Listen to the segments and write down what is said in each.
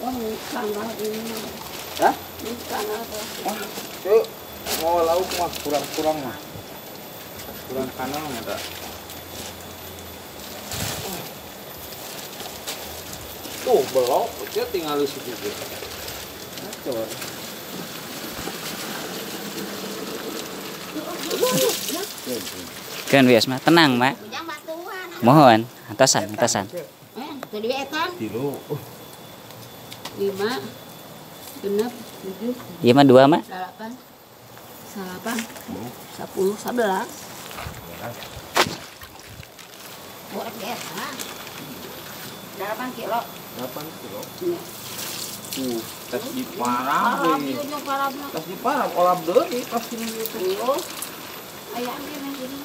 Ikan lah ini. Hah? Ikan apa? Wah, itu mau lauk mah kurang-kurang mah. Kurang kanan mah tak. Tuh belok, dia tinggal di situ juga. Acor. Kan bias mah tenang mak. Mohon atasan. Tadi etan. Tilu. 5 genep 7 Iya mah 2 mak. 8 10 11 buat eta 8 kilo 8 kilo. iya Tas di parah nih nih. Tas di parah olah deui pas ini gitu. ayam ini sini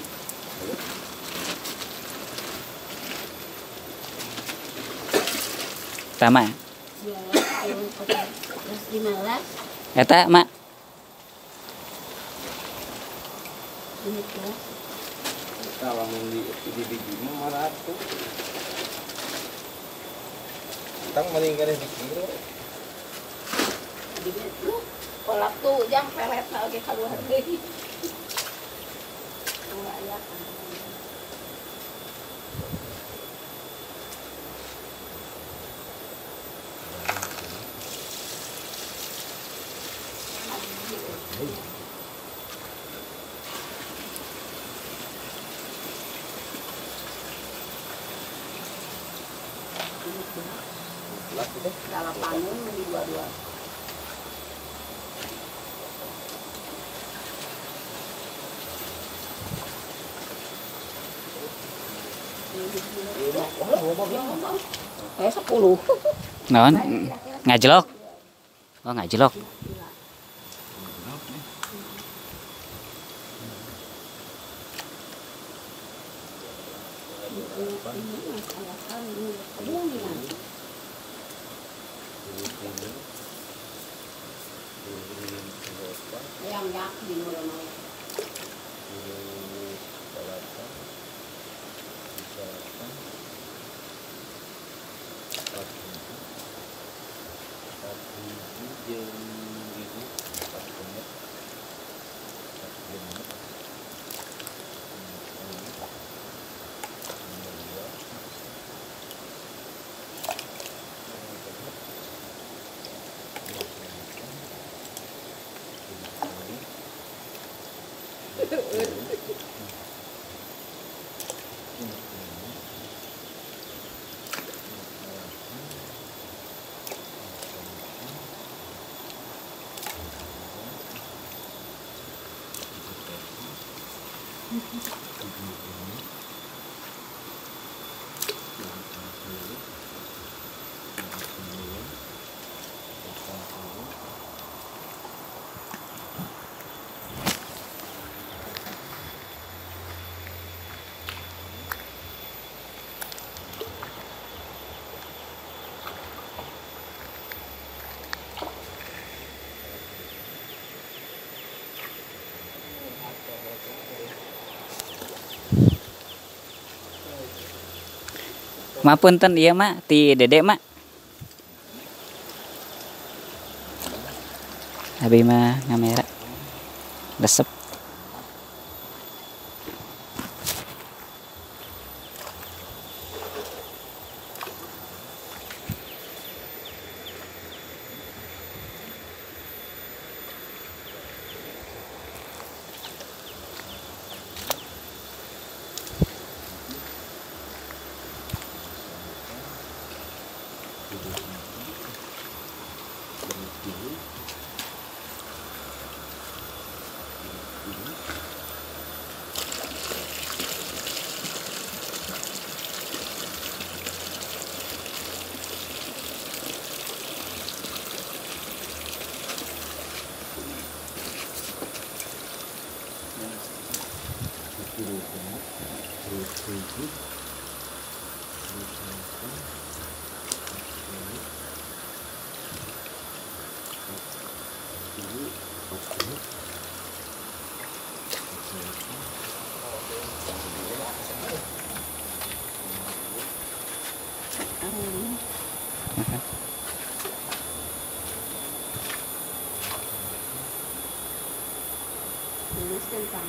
Tama. 15 Eta mak. ini kelas Kalau mau di biji mah marah tuh. Tang meninggal di kilo. kolak tuh jang pelet lagi keluar deui ya dalam panggung di dua-dua. Kayak 10. Naon? Ngajelok. Oh ngajelok. Yang yak di mulai. Mapunten iya mak ti dedek mak. Abi mah ngamera. Resep.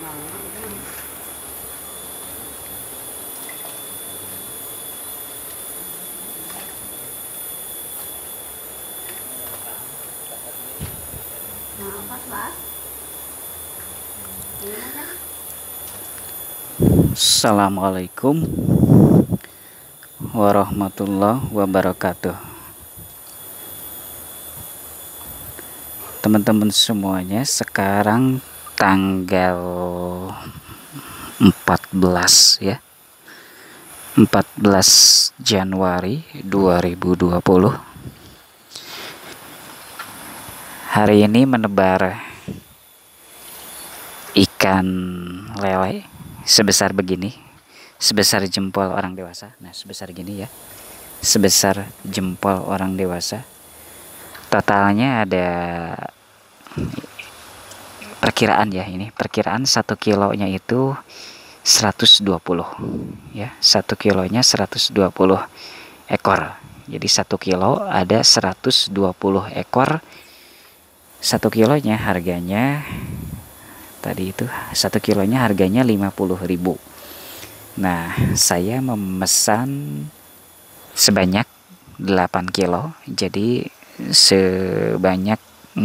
Nah, 14. Assalamualaikum warahmatullahi wabarakatuh. Teman-teman semuanya, sekarang tanggal 14 ya. 14 Januari 2020. Hari ini menebar ikan lele sebesar begini, sebesar jempol orang dewasa. Nah, sebesar gini ya, sebesar jempol orang dewasa. Totalnya ada perkiraan ya, ini perkiraan 1 kilonya itu 120 ya, 1 kilonya 120 ekor. Jadi 1 kilo ada 120 ekor. 1 kilonya harganya tadi itu 1 kilonya harganya 50.000. Nah, saya memesan sebanyak 8 kilo, jadi sebanyak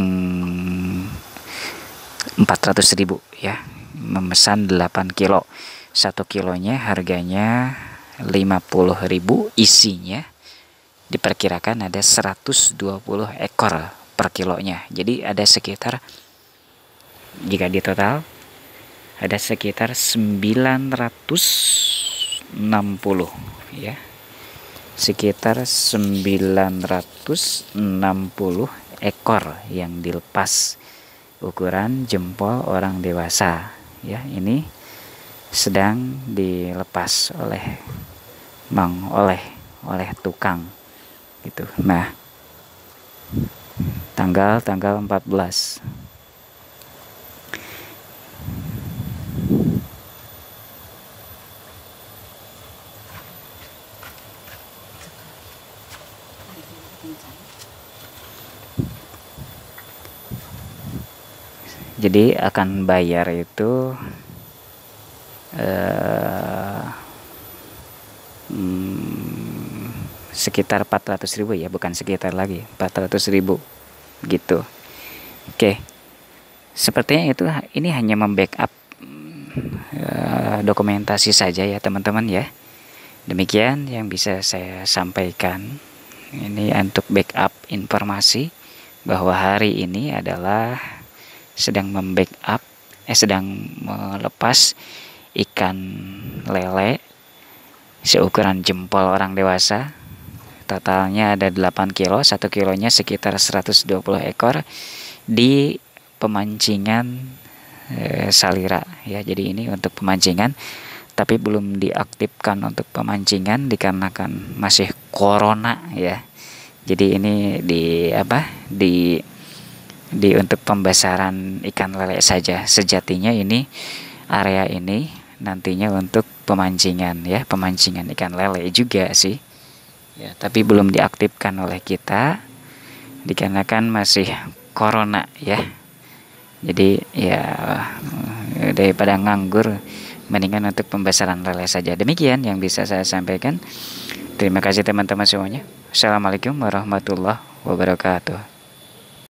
400.000 ya. Memesan 8 kilo. 1 kilonya harganya 50.000, isinya diperkirakan ada 120 ekor per kilonya. Jadi ada sekitar, jika di total ada sekitar 960 ya, sekitar 960 ekor yang dilepas, ukuran jempol orang dewasa ya. Ini sedang dilepas oleh oleh tukang gitu. Nah, tanggal 14. Jadi akan bayar itu sekitar 400.000 ya, bukan sekitar lagi, 400.000 gitu. Oke, sepertinya itu, ini hanya membackup dokumentasi saja ya teman-teman ya. Demikian yang bisa saya sampaikan. Ini untuk backup informasi bahwa hari ini adalah sedang sedang melepas ikan lele seukuran jempol orang dewasa. Totalnya ada 8 kilo, 1 kilonya sekitar 120 ekor di pemancingan Salira ya. Jadi ini untuk pemancingan, tapi belum diaktifkan untuk pemancingan dikarenakan masih corona ya. Jadi ini di untuk pembesaran ikan lele saja. Sejatinya ini area ini nantinya untuk pemancingan ya, pemancingan ikan lele juga sih ya, tapi belum diaktifkan oleh kita dikarenakan masih corona ya. Jadi ya daripada nganggur, mendingan untuk pembesaran lele saja. Demikian yang bisa saya sampaikan. Terima kasih teman-teman semuanya. Assalamualaikum warahmatullahi wabarakatuh.